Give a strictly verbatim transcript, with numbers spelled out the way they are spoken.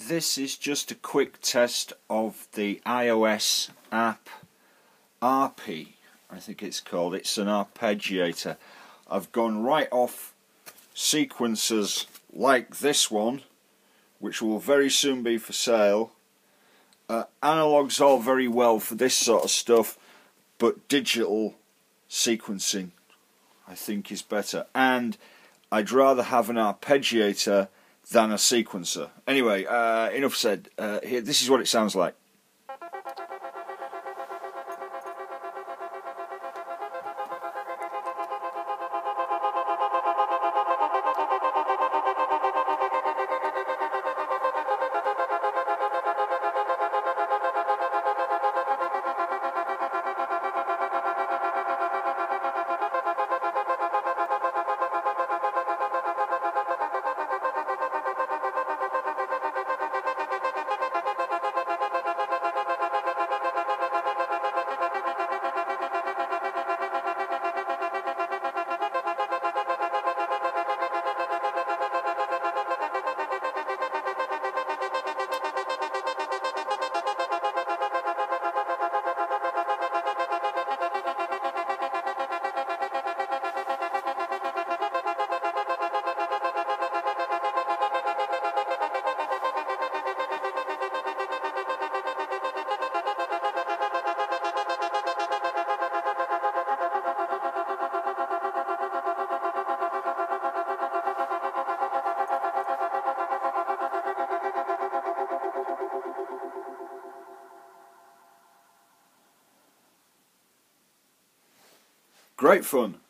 this is just a quick test of the iOS app Arpist, I think it's called. It's an arpeggiator. I've gone right off sequencers like this one, which will very soon be for sale. Uh, analog's all very well for this sort of stuff, but digital sequencing I think is better, and I'd rather have an arpeggiator than a sequencer. Anyway, uh, enough said. Uh, here, this is what it sounds like. Great fun.